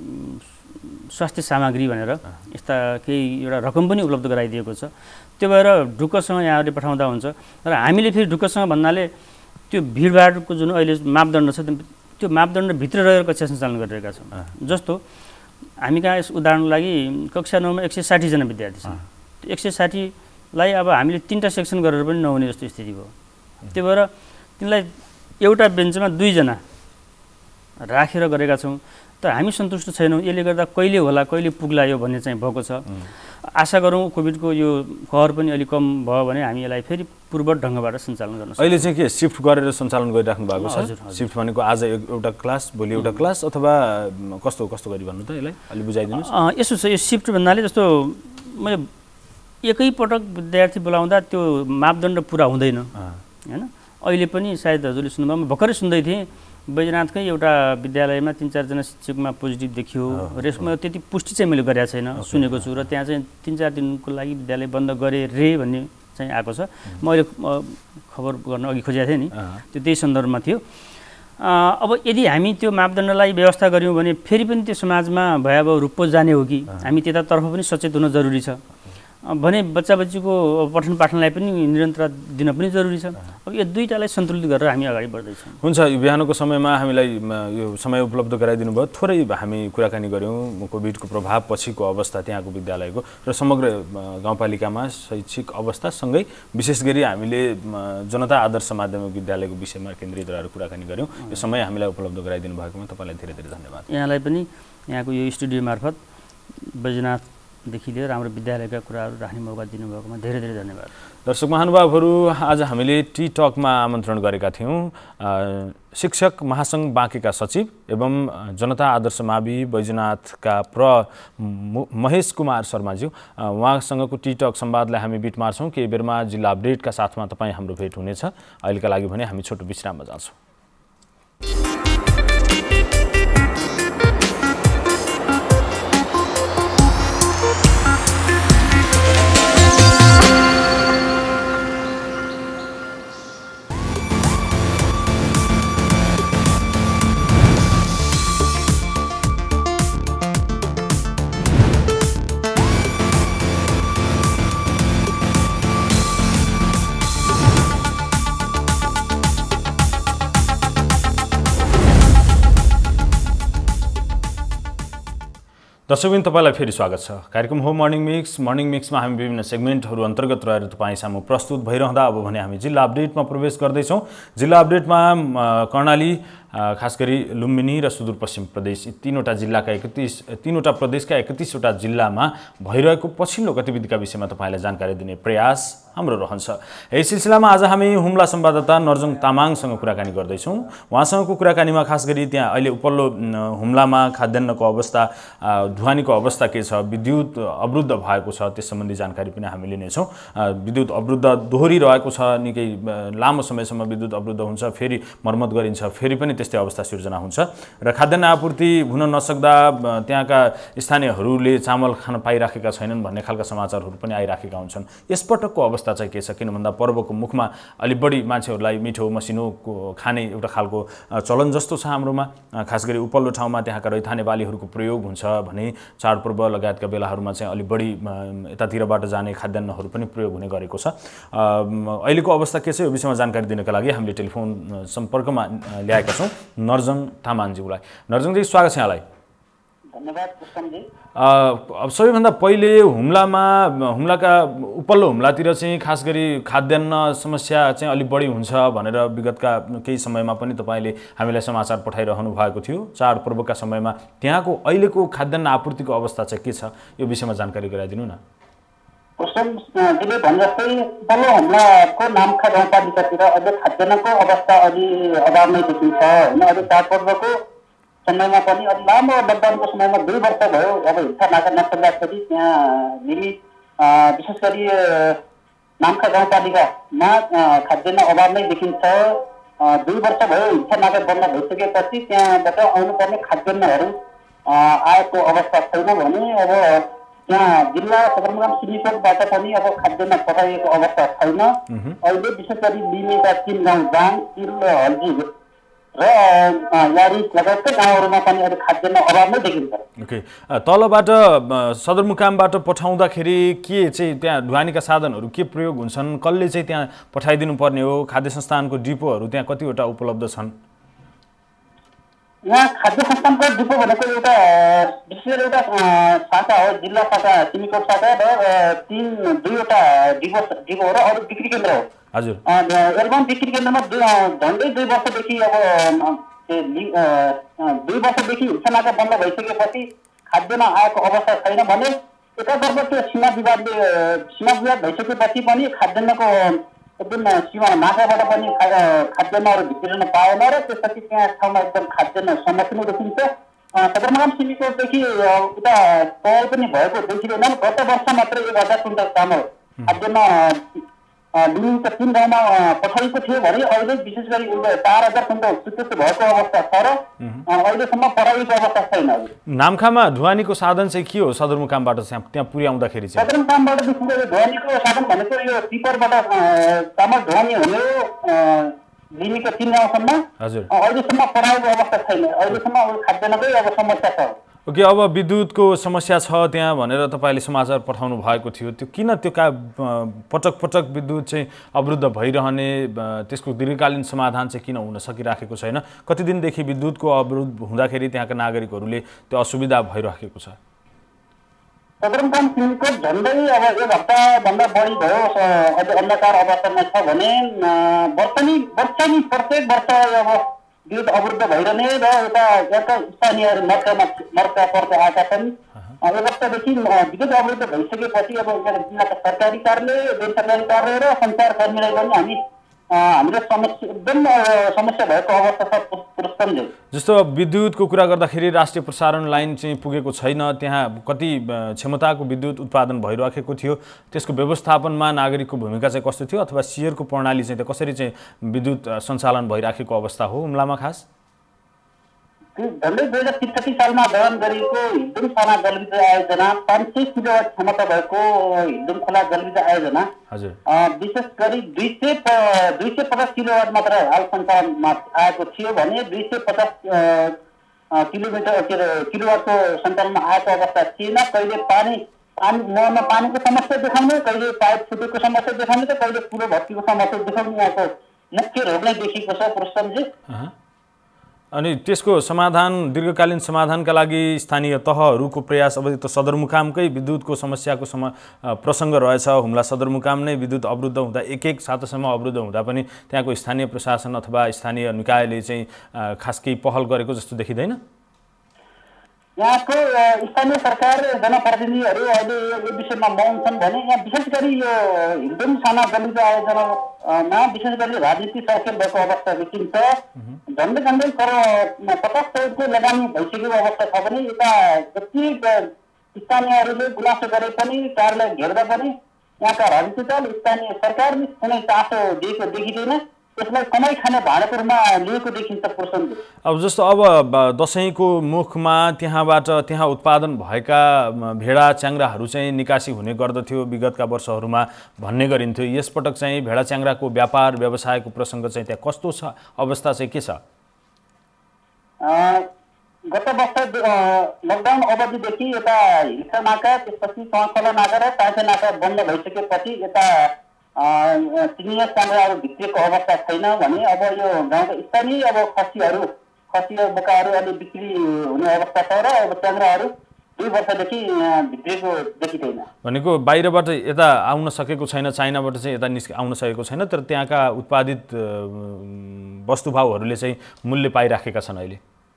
स्वास्थ्य सामग्री भनेर यस्ता केही एउटा रकम पनि उपलब्ध गराइदिएको छ। त्यो भएर ढुक्कसँग यहाँहरूले पठाउँदा हुन्छ। र हामीले फेरि ढुक्कसँग भन्नाले त्यो भिडभाडको जुन अहिले मापदण्ड छ त्यो मापदण्डभित्र रहेर कक्षा सञ्चालन गरिरहेका छौँ। जस्तो हामी कहाँ यस उदाहरणको लागि कक्षा नौमा एक सय साठीजना विद्यार्थी छन्। त्यो एक सय साठीलाई अब हामीले तिनवटा सेक्सन गरेर पनि नहुने जस्तो स्थिति भयो। त्यो भएर तिनलाई एउटा बेन्चमा दुईजना राखेर गरेका छौँ। तर हामी सन्तुष्ट छैनौँ। यसले गर्दा कहिले होला कहिले पुग्ला यो भन्ने चाहिँ भएको छ। आशा गरौँ कोभिडको यो कहर पनि अलिक कम भयो भने हामी यसलाई फेरि पूर्ववत ढङ्गबाट सञ्चालन गर्न सक्छौँ। अहिले चाहिँ के सिफ्ट गरेर सञ्चालन गरिराख्नु भएको छ? सिफ्ट भनेको आज एउटा क्लास भोलि एउटा क्लास अथवा कस्तो कस्तो गरी भन्नु त यसलाई अलि बुझाइदिनुहोस्। यसो छ यो सिफ्ट भन्नाले जस्तो मैले एकैपटक विद्यार्थी बोलाउँदा त्यो मापदण्ड पुरा हुँदैन होइन। अहिले पनि सायद हजुरले सुन्नुभयो म भर्खरै सुन्दै थिएँ बैजनाथकै एउटा विद्यालयमा तिन चारजना शिक्षकमा पोजिटिभ देखियो र यसमा त्यति पुष्टि चाहिँ मैले गरेको छैन सुनेको छु। र त्यहाँ चाहिँ तिन चार दिनको लागि विद्यालय बन्द गरे रे भन्ने चाहिँ आएको छ। म अहिले खबर गर्न अघि खोजेको थिएँ नि त्यो त्यही सन्दर्भमा थियो। अब यदि हामी त्यो मापदण्डलाई व्यवस्था गऱ्यौँ भने फेरि पनि त्यो समाजमा भयावह रूप जाने हो कि हामी त्यतातर्फ पनि सचेत हुन जरुरी छ भने बच्चा बच्चीको पठन पाठनलाई पनि निरन्तरता दिन पनि जरुरी छ। अब यो दुईटालाई सन्तुलित गरेर हामी अगाडि बढ्दैछौँ। हुन्छ, यो बिहानको समयमा हामीलाई यो समय उपलब्ध गराइदिनु भयो। थोरै हामी कुराकानी गऱ्यौँ कोभिडको प्रभाव पछिको अवस्था त्यहाँको विद्यालयको र समग्र गाउँपालिकामा शैक्षिक अवस्थासँगै विशेष गरी हामीले जनता आदर्श माध्यमिक विद्यालयको विषयमा केन्द्रित रहेर कुराकानी गऱ्यौँ। यो समय हामीलाई उपलब्ध गराइदिनु भएकोमा तपाईँलाई धेरै धेरै धन्यवाद। यहाँलाई पनि यहाँको यो स्टुडियो मार्फत बैजनाथ देखि लिएर हाम्रो विद्यालयका कुराहरू राख्ने मौका दिनुभएकोमा धेरै धेरै धन्यवाद। दर्शक महानुभावहरू, आज हामीले टी टकमा आमन्त्रण गरेका थियौँ शिक्षक महासङ्घ बाँकेका सचिव एवं जनता आदर्श मावि बैजनाथका प्र महेश कुमार शर्माज्यू। उहाँसँगको टी टक संवादलाई हामी बिट मार्छौँ। केही बेरमा जिल्ला अपडेटका साथमा तपाईँ हाम्रो भेट हुनेछ। अहिलेका लागि भने हामी छोटो विश्राममा जान्छौँ। दर्शकबिन, तपाईँलाई फेरि स्वागत छ। कार्यक्रम हो मर्निङ मिक्स। मर्निङ मिक्समा हामी विभिन्न सेगमेन्टहरू अन्तर्गत रहेर तपाईँ सामु प्रस्तुत भइरहँदा अब भने हामी जिल्ला अपडेटमा प्रवेश गर्दैछौँ। जिल्ला अपडेटमा कर्णाली खास गरी लुम्बिनी र सुदूरपश्चिम प्रदेश यी तीनवटा जिल्लाका एकतीस तीनवटा प्रदेशका एकतीसवटा जिल्लामा भइरहेको पछिल्लो गतिविधिका विषयमा तपाईँलाई जानकारी दिने प्रयास हाम्रो रहन्छ। यही सिलसिलामा आज हामी हुम्ला संवाददाता नर्जङ तामाङसँग कुराकानी गर्दैछौँ। उहाँसँगको कुराकानीमा खास गरी त्यहाँ अहिले उपल्लो हुम्लामा खाद्यान्नको अवस्था, ढुवानीको अवस्था के छ, विद्युत अवरुद्ध भएको छ, त्यस सम्बन्धी जानकारी पनि हामी लिनेछौँ। विद्युत अवरुद्ध दोहोरिरहेको छ, निकै लामो समयसम्म विद्युत अवरुद्ध हुन्छ, फेरि मर्मत गरिन्छ, फेरि पनि त्यस्तै अवस्था सिर्जना हुन्छ र खाद्यान्न आपूर्ति हुन नसक्दा त्यहाँका स्थानीयहरूले चामल खान पाइराखेका छैनन् भन्ने खालका समाचारहरू पनि आइराखेका हुन्छन्। यसपटकको अवस्था चाहिँ के छ? किन भन्दा पर्वको मुखमा अलि बढी मान्छेहरूलाई मिठो मसिनो खाने एउटा खालको चलन जस्तो छ हाम्रोमा। खास गरी उपल्लो ठाउँमा त्यहाँका रैथाने बालीहरूको प्रयोग हुन्छ भने चाडपर्व लगायतका बेलाहरूमा चाहिँ अलि बढी यतातिरबाट जाने खाद्यान्नहरू पनि प्रयोग हुने गरेको छ। अहिलेको अवस्था के छ यो विषयमा जानकारी दिनका लागि हामीले टेलिफोन सम्पर्कमा ल्याएका छौँ नर्जङ तामाङज्यूलाई। नर्जङजी, स्वागत छ यहाँलाई। धन्यवाद कृष्णजी। अब सबैभन्दा पहिले हुम्लामा हुम्लाका उपल्लो हुम्लातिर चाहिँ खास गरी खाद्यान्न समस्या चाहिँ अलि बढी हुन्छ भनेर विगतका केही समयमा पनि तपाईँले हामीलाई समाचार पठाइरहनु भएको थियो। चाडपर्वका समयमा त्यहाँको अहिलेको खाद्यान्न आपूर्तिको अवस्था चाहिँ के छ यो विषयमा जानकारी गराइदिनु न। कृष्णजीले भने जस्तै उपल्लो हुम्लाको नामखा गाउँपालिकातिर अहिले खाद्यान्नको अवस्था अलि अभाव नै देखिन्छ होइन। अहिले चाडपर्वको समयमा पनि अलि लामो लकडाउनको समयमा दुई वर्ष भयो अब हिंसा नाका नचल्दाखेरि त्यहाँ निमी विशेष गरी नामखा गाउँपालिकामा खाद्यान्न अभाव नै देखिन्छ। दुई वर्ष भयो हिंसा नाका बन्द भइसकेपछि त्यहाँबाट आउनुपर्ने खाद्यान्नहरू आएको अवस्था छैन भने अब त्यहाँ जिल्ला सदरमुकाम सिमीकोटबाट पनि अब खाद्यान्न पठाइएको अवस्था छैन। अहिले विशेष गरी लिमेका तीन गाउँ जाङ, तिल, हल्जी र यारी लगायतका गाउँहरूमा पनि अहिले खाद्यान्न अभाव नै देखिन्छ। ओके, तलबाट सदरमुकामबाट पठाउँदाखेरि के चाहिँ त्यहाँ ढुवानीका साधनहरू के प्रयोग हुन्छन्? कसले चाहिँ त्यहाँ पठाइदिनु पर्ने हो? खाद्य संस्थानको डिपोहरू त्यहाँ कतिवटा उपलब्ध छन्? यहाँ खाद्य संस्थानको डिपो भनेको एउटा विशेष एउटा शाखा हो, जिल्ला शाखा सिमीकोट शाखा र तीन दुईवटा डिपो डिपो र अरू बिक्री केन्द्र हो। हजुर, एल्बम बिक्री केन्द्रमा झन्डै दुई वर्षदेखि अब दुई वर्षदेखि हिंसा बन्द भइसकेपछि खाद्यान्न आएको अवस्था छैन भने एकातर्फ त्यो सीमा विवादले सीमा विवाद भइसकेपछि पनि खाद्यान्नको एकदम सीमा नाकाबाट पनि खाद्यान्नहरू भित्रिन पाएन र त्यसपछि त्यहाँ ठाउँमा एकदम खाद्यान्न समस्या देखिन्छ। सदरमुकाम सिमीकोटदेखि उता तयार पनि भएको देखिँदैन। गत वर्ष मात्रै एक हजार कुइन्टल चामल खाद्यान्न लिमिटका तीन गाउँमा पठाइएको थियो भने अहिले विशेष गरी चार हजार कुइन्टल स्वीकृत भएको अवस्था छ र अहिलेसम्म पठाइएको अवस्था छैन। नामखामा ढुवानीको साधन चाहिँ के हो? सदरमुकामबाट त्यहाँ पुर्याउँदाखेरि चाहिँ सदरमुकामबाट ढुवानीको साधन भनेको यो टिपरबाट चामल ढुवानी हुने लिमिटका तीन गाउँसम्म हजुर अहिलेसम्म पठाएको अवस्था छैन। अहिलेसम्म खाद्यान्नकै अब समस्या छ। ओके, अब विद्युतको समस्या छ त्यहाँ भनेर तपाईँले समाचार पठाउनु भएको थियो। त्यो किन त्यो का पटक पटक विद्युत चाहिँ अवरुद्ध भइरहने, त्यसको दीर्घकालीन समाधान चाहिँ किन हुन सकिराखेको छैन? कति दिनदेखि विद्युतको अवरुद्ध हुँदाखेरि त्यहाँका नागरिकहरूले त्यो असुविधा भइराखेको छ? सदरमुकाम सिमीकोट झन्डै अब एक हप्ताभन्दा बढी भयो अहिले अन्धकार अवस्थामा छ भने वर्षनी वर्षनी प्रत्येक वर्ष अब विद्युत अवरुद्ध भइरहने र यता यहाँका स्थानीयहरू मर्कामा मर्का पर्का आएका छन्। एक वर्षदेखि विद्युत अवरुद्ध भइसकेपछि अब जिल्लाका सरकारी कार्यालय, बेसरकारी कार्यालय र सञ्चारकर्मीलाई पनि हामी हामीले समस्या एकदम समस्या भएको अवस्था छ। पुरस्करले जस्तो विद्युतको कुरा गर्दाखेरि राष्ट्रिय प्रसारण लाइन चाहिँ पुगेको छैन, त्यहाँ कति क्षमताको विद्युत उत्पादन भइराखेको थियो, त्यसको व्यवस्थापनमा नागरिकको भूमिका चाहिँ कस्तो थियो अथवा सियरको प्रणाली चाहिँ कसरी चाहिँ विद्युत सञ्चालन भइराखेको अवस्था हो हुम्लामा? खास झन्डै दुई हजार त्रिसठी सालमा गठन गरिएको हिन्दुम साना जलविद्युत आयोजना पाँच सय किलोवाट क्षमता भएको हिन्दुम खोला जलविद्युत आयोजना विशेष गरी दुई सय दुई सय पचास किलोवाट मात्र हाल सञ्चालनमा आएको थियो भने दुई सय पचास किलोमिटर के अरे किलोवाटको सञ्चालनमा आएको अवस्था थिएन। कहिले पानी पानी नुहाउन पानीको समस्या देखाउने, कहिले पाइप फुटेको समस्या देखाउने त कहिले कुलो भत्कीको समस्या देखाउने यहाँको मुख्य रोग नै देखिएको छ। पुरस्करजी अनि त्यसको समाधान दीर्घकालीन समाधानका लागि स्थानीय तहहरूको प्रयास अब त सदरमुकामकै विद्युतको समस्याको सम प्रसङ्ग रहेछ। हुम्ला सदरमुकाम नै विद्युत अवरुद्ध हुँदा एक एक सातासम्म अवरुद्ध हुँदा पनि त्यहाँको स्थानीय प्रशासन अथवा स्थानीय निकायले चाहिँ खास केही पहल गरेको जस्तो देखिँदैन। यहाँको स्थानीय सरकार जनप्रतिनिधिहरू अहिले यो विषयमा मौन छन् भने यहाँ विशेष गरी यो हिन्दू साना दलित आयोजनामा विशेष गरी राजनीति सर्केल भएको अवस्था देखिन्छ। झन्डै झन्डै करोड पचास करोडको लगानी भइसकेको अवस्था छ भने यता जति स्थानीयहरूले गुनासो गरे पनि कार्यालय घेर्दा पनि यहाँका राजनीतिक दल स्थानीय सरकारले कुनै चासो दिएको देखिँदैन। त्यसलाई कमाइ खाने भाँडाको रूपमा लिएको देखिन्छ प्रसङ्ग। अब जस्तो अब दसैँको मुखमा त्यहाँबाट त्यहाँ उत्पादन भएका भेडा च्याङ्राहरू चाहिँ निकासी हुने गर्दथ्यो विगतका वर्षहरूमा भन्ने गरिन्थ्यो। यसपटक चाहिँ भेडा च्याङ्राको व्यापार व्यवसायको प्रसङ्ग चाहिँ त्यहाँ कस्तो छ, अवस्था चाहिँ के छ? गत वर्ष लकडाउन अवधिदेखि यता हिल्सा नाका त्यसपछि चौखला नाका र तासे नाका बन्द भइसकेपछि यता चिनिया च्याङ्राहरू भित्रिएको अवस्था छैन भने अब यो गाउँका स्थानीय अब खसीहरू खसी बोकाहरू अलि बिक्री हुने अवस्था छ र अब च्याङ्राहरू दुई वर्षदेखि भित्रिएको देखिँदैन। भनेको बाहिरबाट यता आउन सकेको छैन, चाइनाबाट चाहिँ यता निस्क आउन सकेको छैन, तर त्यहाँका उत्पादित वस्तुभावहरूले चाहिँ मूल्य पाइराखेका छन् अहिले।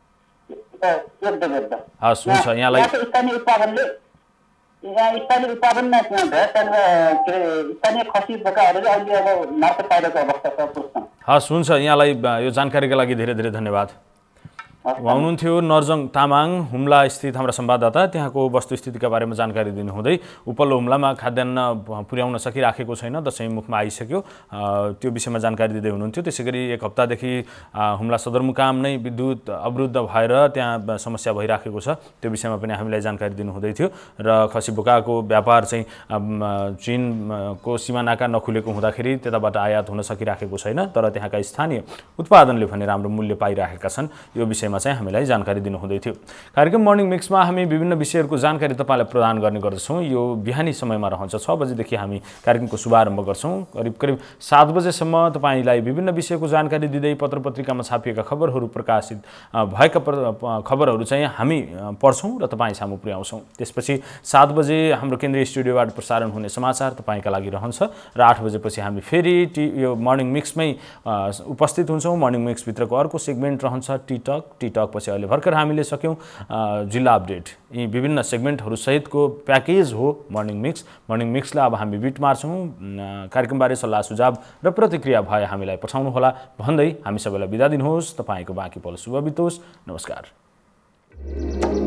हस् हुन्छ, यहाँलाई स्थानीय उत्पादनले यहाँ स्थानीय उत्पादन स्थानीय खसी बोकाहरूले अहिले अब मार्केट पाइरहेको अवस्था छ। हस् हुन्छ, यहाँलाई यो जानकारीका लागि धेरै धेरै धन्यवाद। उहाँ हुनुहुन्थ्यो नर्जङ तामाङ, हुम्ला स्थित हाम्रा संवाददाता। त्यहाँको वस्तुस्थितिका बारेमा जानकारी दिनुहुँदै उपल्लो हुम्लामा खाद्यान्न पुर्याउन सकिराखेको छैन, दसैँ मुखमा आइसक्यो, त्यो विषयमा जानकारी दिँदै हुनुहुन्थ्यो। त्यसै गरी एक हप्तादेखि हुम्ला सदरमुकाम नै विद्युत अवरुद्ध भएर त्यहाँ समस्या भइराखेको छ, त्यो विषयमा पनि हामीलाई जानकारी दिनुहुँदै थियो। र खसी बोकाको व्यापार चाहिँ चीनको सीमानाका नखुलेको हुँदाखेरि त्यताबाट आयात हुन सकिराखेको छैन, तर त्यहाँका स्थानीय उत्पादनले भने राम्रो मूल्य पाइराखेका छन्, यो विषयमा चाहिँ हामीलाई जानकारी दिनुहुँदै थियो। कार्यक्रम मर्निङ मिक्समा हामी विभिन्न विषयहरूको जानकारी तपाईँलाई प्रदान गर्ने गर्दछौँ। यो बिहानी समयमा रहन्छ, छ बजेदेखि हामी कार्यक्रमको शुभारम्भ गर्छौँ। करिब करिब सात बजेसम्म तपाईँलाई विभिन्न विषयको जानकारी दिँदै पत्र पत्रिकामा छापिएका खबरहरू प्रकाशित भएका खबरहरू चाहिँ हामी पढ्छौँ र तपाईँ सामु पुर्याउँछौँ। त्यसपछि सात बजे हाम्रो केन्द्रीय स्टुडियोबाट प्रसारण हुने समाचार तपाईँका लागि रहन्छ र आठ बजेपछि हामी फेरि टी यो मर्निङ मिक्समै उपस्थित हुन्छौँ। मर्निङ मिक्सभित्रको अर्को सेगमेन्ट रहन्छ टी टक। टी टक पछि अहिले भर्खर हामीले सक्यौँ जिल्ला अपडेट, यी विभिन्न सेगमेन्टहरू सहितको प्याकेज हो मर्निङ मिक्स। मर्निङ मिक्सलाई अब हामी बिट मार्छौँ। कार्यक्रमबारे सल्लाह सुझाव र प्रतिक्रिया भए हामीलाई पठाउनुहोला भन्दै हामी सबैलाई बिदा दिनुहोस्। तपाईँको बाँकी पल शुभ बितोस्। नमस्कार।